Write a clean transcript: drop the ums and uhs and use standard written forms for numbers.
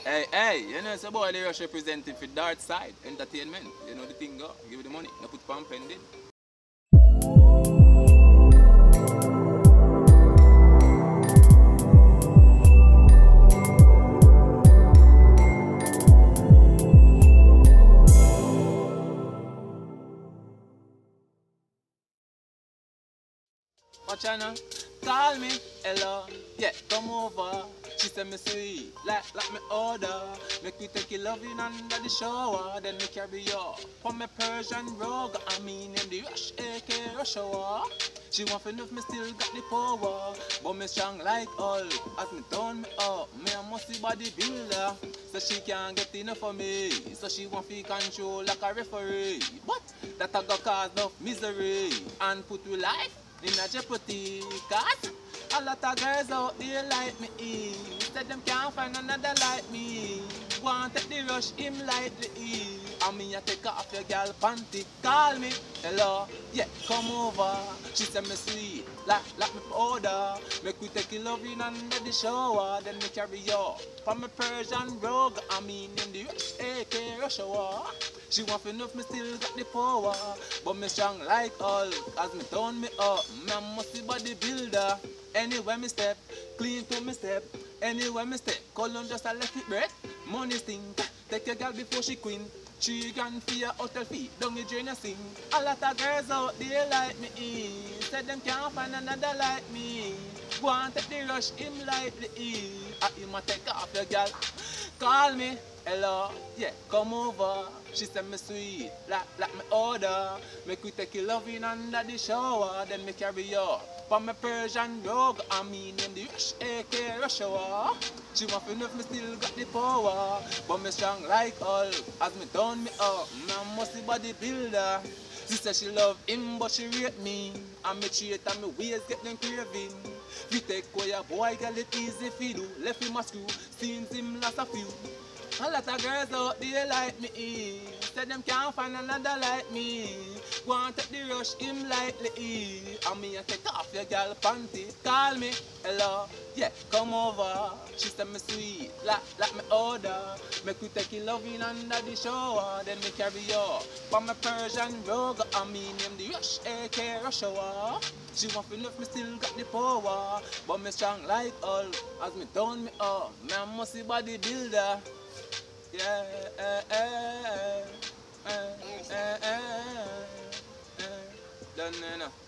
Hey, you know, so boy, they rush representing for Dark Side Entertainment. You know the thing go, give it the money, no put pump pending. Watch her now, call me, hello, yeah, come over. She said me sweet, like me order. Make me take you loving under the shower, then me carry you from me Persian rug. I mean in the rush, AK rush hour. She want to know if me still got the power, but me strong like all. As me turn me up, me a musty bodybuilder, so she can't get enough of me. So she want to control like a referee, but that a go cause enough misery and put your life in a jeopardy. Cause a lot of girls out there like me, said them can't find another like me. Want take the rush him lightly, and me a take off your girl panty. Call me, hello, yeah, come over. She said me sweet, like me powder. Make we take you loving under the shower, then me carry you from me Persian rug. I mean in the rush, AK rush hour. She want to know if me still got the power, but me strong like all. As me turn me up, me a musty bodybuilder. Anywhere me step, clean to me step. Anywhere me step, Colon just a left it breath. Money stink, take your girl before she queen. 3 grand for your hotel fee, don't you drain your sing. A lot of girls out there like me, said them can't find another like me. Go and take the rush him lightly, him a take off your girl. Call me, hello, yeah, come over. She said me sweet, like me order. Make we take you loving under the shower, then me carry you from my Persian rug. I mean in the rush, AK rush hour. She want to know if me still got the power, but me strong like all. As me turn me up, me a musty bodybuilder. She said she love him, but she rate me. And me treat and me ways get them craving. We take away a boy, girl, it easy for do. Left him a screw, seen him lost a few. A lot of girls out there like me, said them can't find another like me. Want take the rush him lightly, and me a take off your girl panty. Call me, hello, yeah, come over. She said me sweet, like me order. Make we take you loving under the shower, then me carry you from my Persian rug. I mean in the rush, AK rush hour. She want to know if me still got the power, but me strong like all. As me turn me up, me a musty bodybuilder. Yeah, done now.